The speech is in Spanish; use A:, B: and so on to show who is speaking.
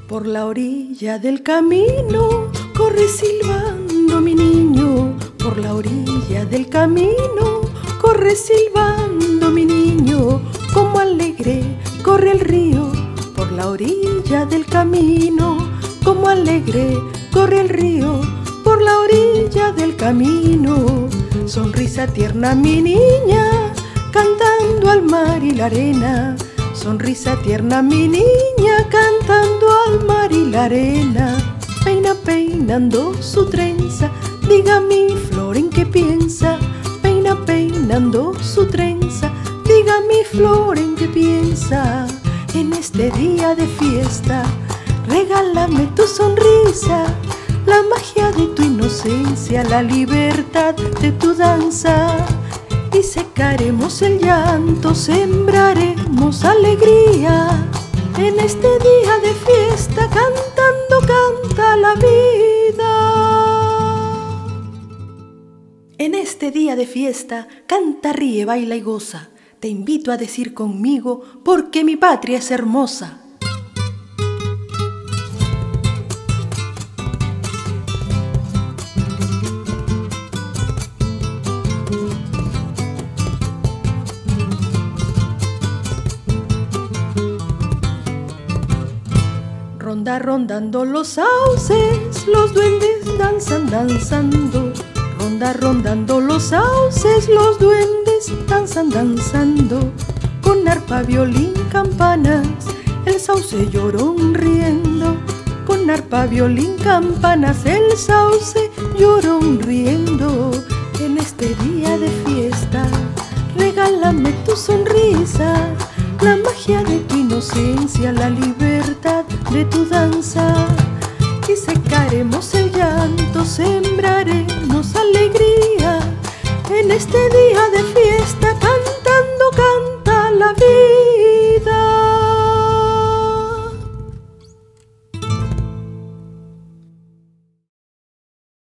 A: Por la orilla del camino corre silbando mi niño. Por la orilla del camino corre silbando mi niño. Como alegre corre el río por la orilla del camino. Como alegre corre el río por la orilla del camino. Sonrisa tierna mi niña, cantando al mar y la arena. Sonrisa tierna mi niña, cantando al mar y la arena. Peina peinando su trenza, diga mi flor en qué piensa. Peina peinando su trenza, diga mi flor en qué piensa. En este día de fiesta, regálame tu sonrisa, la magia de tu inocencia, la libertad de tu danza. Y secaremos el llanto, sembraremos alegría. En este día de fiesta, cantando canta la vida. En este día de fiesta, canta, ríe, baila y goza. Te invito a decir conmigo, porque mi patria es hermosa. Ronda rondando los sauces, los duendes danzan danzando. Ronda rondando los sauces, los duendes danzan danzando. Con arpa, violín, campanas, el sauce llorón riendo. Con arpa, violín, campanas, el sauce llorón riendo. En este día de fiesta, regálame tu sonrisa, la magia de tu inocencia, la libertad de tu danza.